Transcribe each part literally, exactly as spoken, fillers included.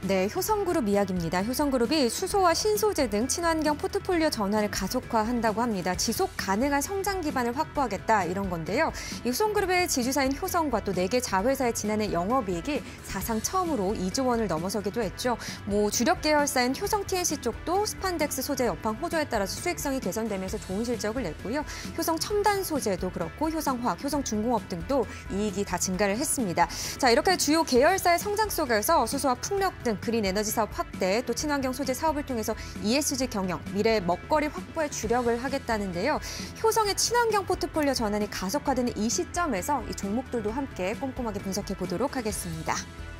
네, 효성그룹 이야기입니다. 효성그룹이 수소와 신소재 등 친환경 포트폴리오 전환을 가속화한다고 합니다. 지속 가능한 성장 기반을 확보하겠다 이런 건데요. 효성그룹의 지주사인 효성과 또 네 개 자회사의 지난해 영업이익이 사상 처음으로 이조 원을 넘어서기도 했죠. 뭐 주력 계열사인 효성 티엔씨 쪽도 스판덱스 소재 여팡 호조에 따라서 수익성이 개선되면서 좋은 실적을 냈고요. 효성 첨단 소재도 그렇고 효성화학, 효성중공업 등도 이익이 다 증가를 했습니다. 자, 이렇게 주요 계열사의 성장 속에서 수소와 풍력 등 그린 에너지 사업 확대, 또 친환경 소재 사업을 통해서 이에스지 경영, 미래 먹거리 확보에 주력을 하겠다는데요. 효성의 친환경 포트폴리오 전환이 가속화되는 이 시점에서 이 종목들도 함께 꼼꼼하게 분석해 보도록 하겠습니다.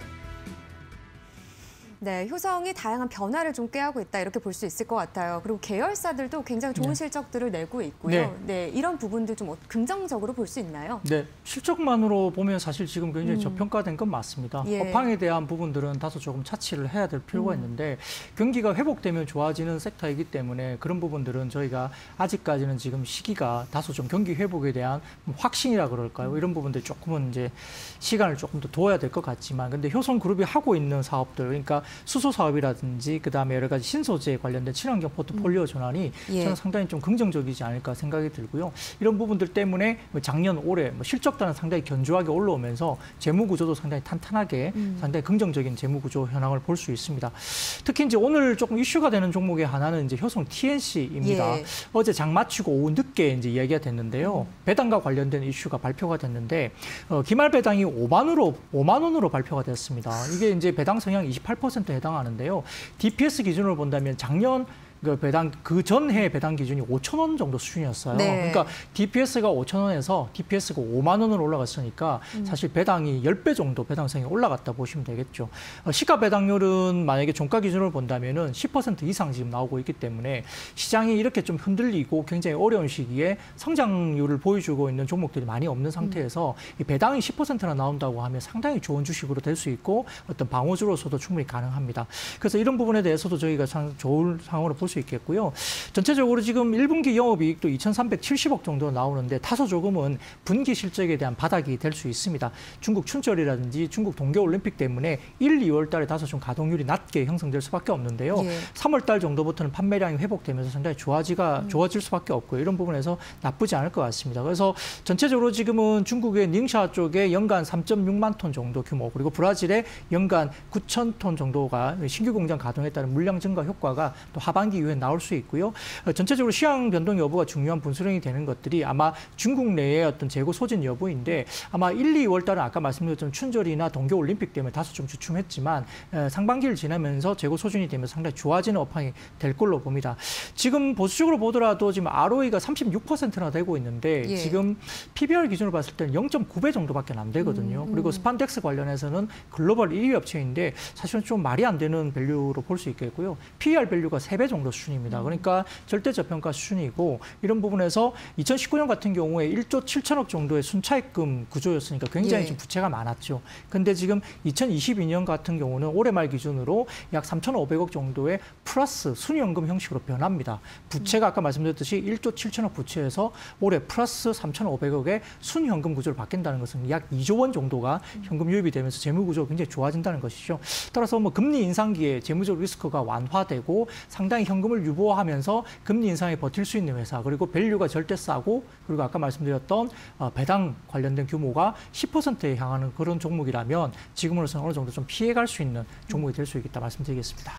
네, 효성이 다양한 변화를 좀 꾀하고 있다 이렇게 볼 수 있을 것 같아요. 그리고 계열사들도 굉장히 좋은 네. 실적들을 내고 있고요. 네. 네, 이런 부분들 좀 긍정적으로 볼 수 있나요? 네, 실적만으로 보면 사실 지금 굉장히 음. 저평가된 건 맞습니다. 예. 업황에 대한 부분들은 다소 조금 차치를 해야 될 필요가 음. 있는데 경기가 회복되면 좋아지는 섹터이기 때문에 그런 부분들은 저희가 아직까지는 지금 시기가 다소 좀 경기 회복에 대한 확신이라 그럴까요? 이런 부분들 조금은 이제 시간을 조금 더 둬야 될 것 같지만, 근데 효성그룹이 하고 있는 사업들, 그러니까 수소 사업이라든지 그다음에 여러 가지 신소재에 관련된 친환경 포트폴리오 전환이 예. 저는 상당히 좀 긍정적이지 않을까 생각이 들고요. 이런 부분들 때문에 작년 올해 실적단은 상당히 견조하게 올라오면서 재무 구조도 상당히 탄탄하게 음. 상당히 긍정적인 재무 구조 현황을 볼 수 있습니다. 특히 이제 오늘 조금 이슈가 되는 종목의 하나는 이제 효성 티엔씨입니다. 예. 어제 장 마치고 오후 늦게 이제 이야기가 됐는데요. 음. 배당과 관련된 이슈가 발표가 됐는데 어, 기말 배당이 오만 원으로 오만 원으로 발표가 됐습니다. 이게 이제 배당 성향 이십팔 퍼센트 해당하는데요. 디피에스 기준으로 본다면 작년 그 배당 그 전해 배당 기준이 오천 원 정도 수준이었어요. 네. 그러니까 디피에스가 오천 원에서 디피에스가 오만 원으로 올라갔으니까 음. 사실 배당이 십 배 정도 배당성이 올라갔다 보시면 되겠죠. 어, 시가 배당률은 만약에 종가 기준으로 본다면은 십 퍼센트 이상 지금 나오고 있기 때문에 시장이 이렇게 좀 흔들리고 굉장히 어려운 시기에 성장률을 보여주고 있는 종목들이 많이 없는 상태에서 음. 이 배당이 십 퍼센트나 나온다고 하면 상당히 좋은 주식으로 될 수 있고 어떤 방어주로서도 충분히 가능합니다. 그래서 이런 부분에 대해서도 저희가 참 좋은 상황으로 볼 수 있겠고요. 전체적으로 지금 일 분기 영업이익도 이천삼백칠십억 정도 나오는데 다소 조금은 분기 실적에 대한 바닥이 될 수 있습니다. 중국 춘절이라든지 중국 동계올림픽 때문에 일, 이월 달에 다소 좀 가동률이 낮게 형성될 수밖에 없는데요. 예. 삼월 달 정도부터는 판매량이 회복되면서 상당히 좋아지가, 음. 좋아질 수밖에 없고요. 이런 부분에서 나쁘지 않을 것 같습니다. 그래서 전체적으로 지금은 중국의 닝샤 쪽에 연간 삼 점 육만 톤 정도 규모, 그리고 브라질의 연간 구천 톤 정도가 신규 공장 가동에 따른 물량 증가 효과가 또 하반기 이후에 나올 수 있고요. 전체적으로 시황 변동 여부가 중요한 분수령이 되는 것들이 아마 중국 내의 어떤 재고 소진 여부인데 아마 일, 이월 달은 아까 말씀드렸던 춘절이나 동계올림픽 때문에 다소 좀 주춤했지만 상반기를 지나면서 재고 소진이 되면서 상당히 좋아지는 업황이 될 걸로 봅니다. 지금 보수적으로 보더라도 지금 알오이가 삼십육 퍼센트나 되고 있는데 예. 지금 피비알 기준으로 봤을 때는 영 점 구 배 정도밖에 안 되거든요. 음, 음. 그리고 스판덱스 관련해서는 글로벌 일 위 업체인데 사실은 좀 말이 안 되는 밸류로 볼 수 있겠고요. 피이알 밸류가 세 배 정도 수준입니다. 그러니까 절대 저평가 수준이고 이런 부분에서 이천십구 년 같은 경우에 일조 칠천억 정도의 순차입금 구조였으니까 굉장히 예. 좀 부채가 많았죠. 근데 지금 이천이십이 년 같은 경우는 올해 말 기준으로 약 삼천오백억 정도의 플러스 순연금 형식으로 변합니다. 부채가 아까 말씀드렸듯이 일조 칠천억 부채에서 올해 플러스 삼천오백억의 순현금 구조를 바뀐다는 것은 약 이조 원 정도가 현금 유입이 되면서 재무 구조가 굉장히 좋아진다는 것이죠. 따라서 뭐 금리 인상기에 재무적 리스크가 완화되고 상당히 현금을 유보하면서 금리 인상에 버틸 수 있는 회사, 그리고 밸류가 절대 싸고, 그리고 아까 말씀드렸던 배당 관련된 규모가 십 퍼센트에 향하는 그런 종목이라면 지금으로서는 어느 정도 좀 피해갈 수 있는 종목이 될 수 있겠다 말씀드리겠습니다.